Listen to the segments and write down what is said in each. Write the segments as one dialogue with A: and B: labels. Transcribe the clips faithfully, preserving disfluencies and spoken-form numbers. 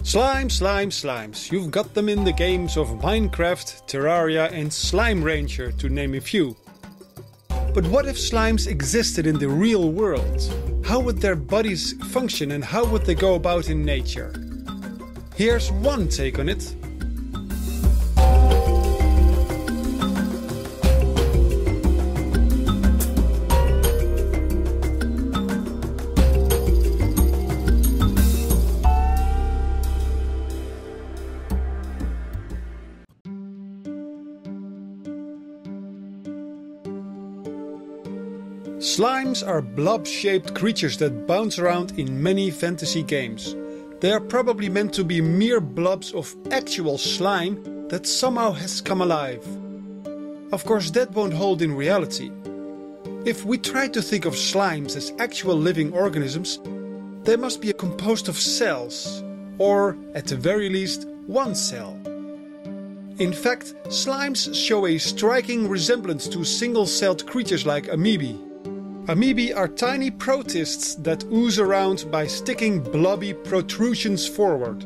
A: Slime, slime, slimes. You've got them in the games of Minecraft, Terraria and Slime Rancher, to name a few. But what if slimes existed in the real world? How would their bodies function and how would they go about in nature? Here's one take on it. Slimes are blob-shaped creatures that bounce around in many fantasy games. They are probably meant to be mere blobs of actual slime that somehow has come alive. Of course, that won't hold in reality. If we try to think of slimes as actual living organisms, they must be composed of cells, or at the very least, one cell. In fact, slimes show a striking resemblance to single-celled creatures like amoebae. Amoebae are tiny protists that ooze around by sticking blobby protrusions forward.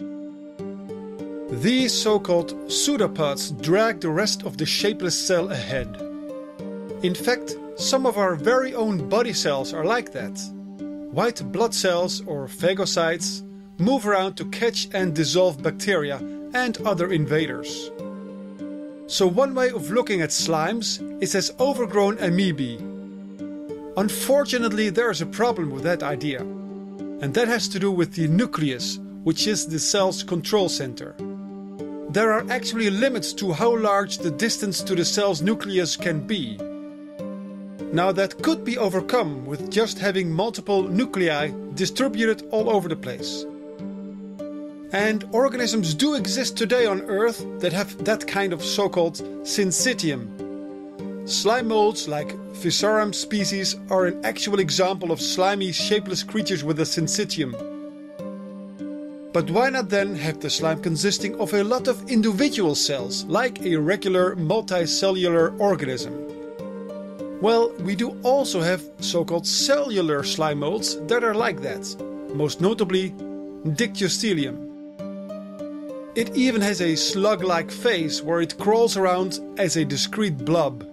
A: These so-called pseudopods drag the rest of the shapeless cell ahead. In fact, some of our very own body cells are like that. White blood cells, or phagocytes, move around to catch and dissolve bacteria and other invaders. So one way of looking at slimes is as overgrown amoebae. Unfortunately, there is a problem with that idea. And that has to do with the nucleus, which is the cell's control center. There are actually limits to how large the distance to the cell's nucleus can be. Now that could be overcome with just having multiple nuclei distributed all over the place. And organisms do exist today on Earth that have that kind of so-called syncytium. Slime molds like Physarum species are an actual example of slimy, shapeless creatures with a syncytium. But why not then have the slime consisting of a lot of individual cells, like a regular multicellular organism? Well, we do also have so-called cellular slime molds that are like that, most notably Dictyostelium. It even has a slug-like face where it crawls around as a discrete blob.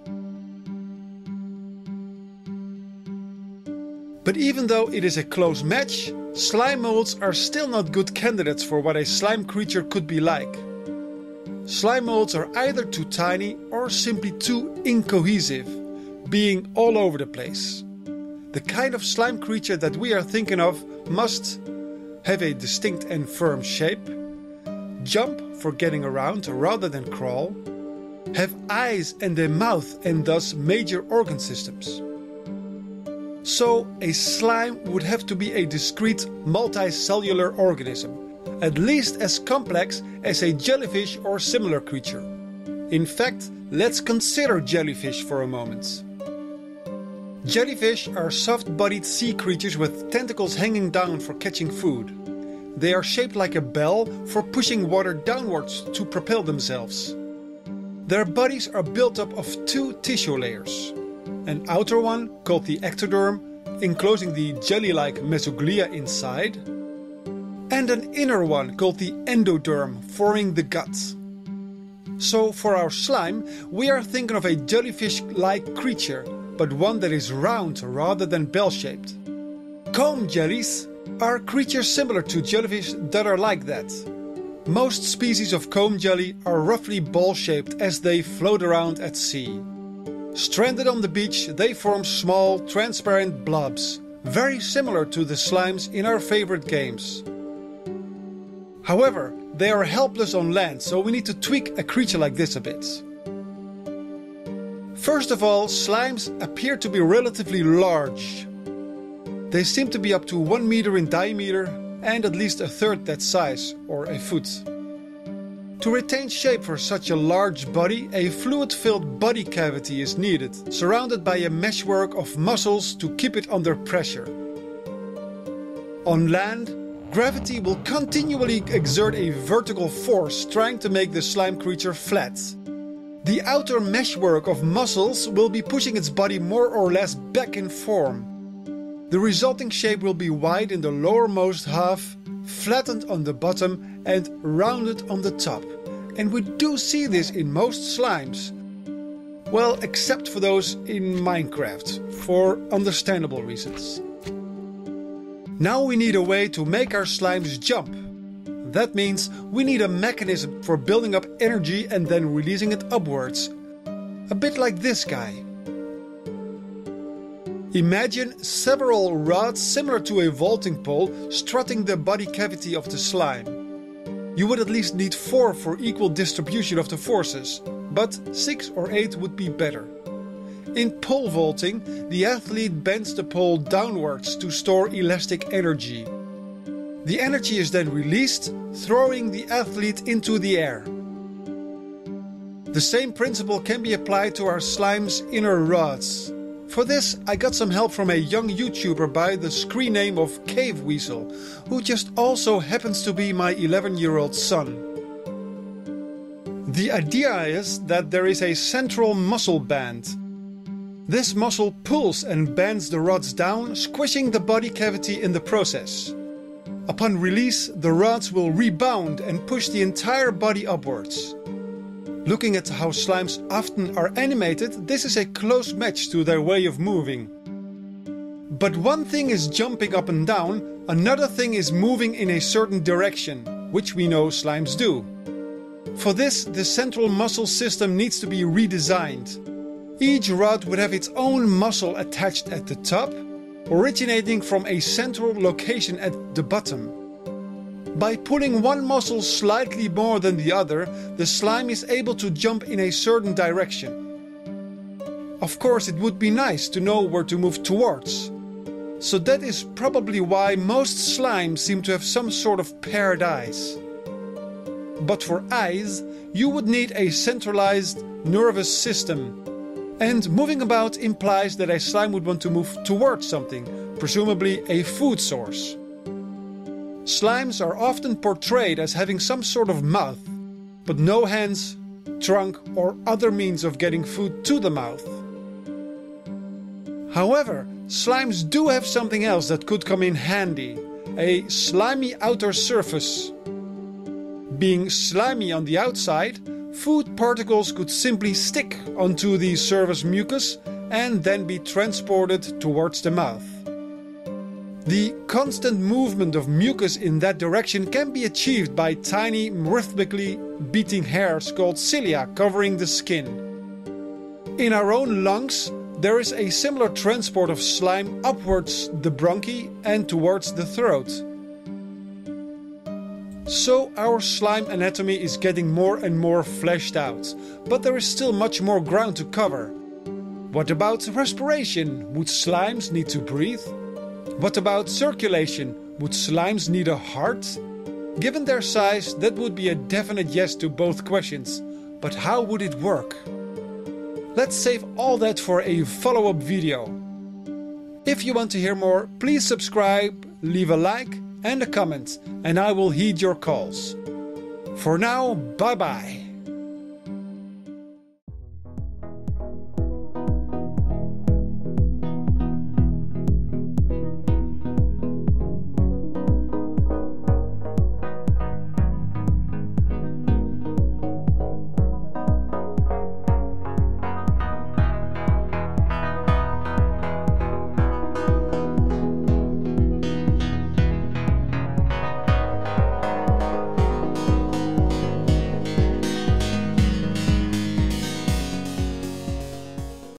A: But even though it is a close match, slime molds are still not good candidates for what a slime creature could be like. Slime molds are either too tiny or simply too incohesive, being all over the place. The kind of slime creature that we are thinking of must have a distinct and firm shape, jump for getting around rather than crawl, have eyes and a mouth and thus major organ systems. So a slime would have to be a discrete multicellular organism, at least as complex as a jellyfish or similar creature. In fact, let's consider jellyfish for a moment. Jellyfish are soft-bodied sea creatures with tentacles hanging down for catching food. They are shaped like a bell for pushing water downwards to propel themselves. Their bodies are built up of two tissue layers. An outer one, called the ectoderm, enclosing the jelly-like mesoglia inside, and an inner one called the endoderm, forming the gut. So for our slime, we are thinking of a jellyfish-like creature, but one that is round rather than bell-shaped. Comb jellies are creatures similar to jellyfish that are like that. Most species of comb jelly are roughly ball-shaped as they float around at sea. Stranded on the beach, they form small, transparent blobs, very similar to the slimes in our favorite games. However, they are helpless on land, so we need to tweak a creature like this a bit. First of all, slimes appear to be relatively large. They seem to be up to one meter in diameter and at least a third that size, or a foot. To retain shape for such a large body, a fluid-filled body cavity is needed, surrounded by a meshwork of muscles to keep it under pressure. On land, gravity will continually exert a vertical force trying to make the slime creature flat. The outer meshwork of muscles will be pushing its body more or less back in form. The resulting shape will be wide in the lowermost half, flattened on the bottom and rounded on the top. And we do see this in most slimes. Well, except for those in Minecraft, for understandable reasons. Now we need a way to make our slimes jump. That means we need a mechanism for building up energy and then releasing it upwards. A bit like this guy. Imagine several rods similar to a vaulting pole strutting the body cavity of the slime. You would at least need four for equal distribution of the forces, but six or eight would be better. In pole vaulting, the athlete bends the pole downwards to store elastic energy. The energy is then released, throwing the athlete into the air. The same principle can be applied to our slime's inner rods. For this, I got some help from a young YouTuber by the screen name of Cave Weasel, who just also happens to be my eleven-year-old son. The idea is that there is a central muscle band. This muscle pulls and bends the rods down, squishing the body cavity in the process. Upon release, the rods will rebound and push the entire body upwards. Looking at how slimes often are animated, this is a close match to their way of moving. But one thing is jumping up and down, another thing is moving in a certain direction, which we know slimes do. For this, the central muscle system needs to be redesigned. Each rod would have its own muscle attached at the top, originating from a central location at the bottom. By pulling one muscle slightly more than the other, the slime is able to jump in a certain direction. Of course, it would be nice to know where to move towards. So that is probably why most slimes seem to have some sort of paired eyes. But for eyes, you would need a centralized nervous system. And moving about implies that a slime would want to move towards something, presumably a food source. Slimes are often portrayed as having some sort of mouth, but no hands, trunk or other means of getting food to the mouth. However, slimes do have something else that could come in handy, a slimy outer surface. Being slimy on the outside, food particles could simply stick onto the surface mucus and then be transported towards the mouth. The constant movement of mucus in that direction can be achieved by tiny, rhythmically beating hairs called cilia covering the skin. In our own lungs, there is a similar transport of slime upwards the bronchi and towards the throat. So our slime anatomy is getting more and more fleshed out, but there is still much more ground to cover. What about respiration? Would slimes need to breathe? What about circulation? Would slimes need a heart? Given their size, that would be a definite yes to both questions. But how would it work? Let's save all that for a follow-up video. If you want to hear more, please subscribe, leave a like and a comment, and I will heed your calls. For now, bye bye.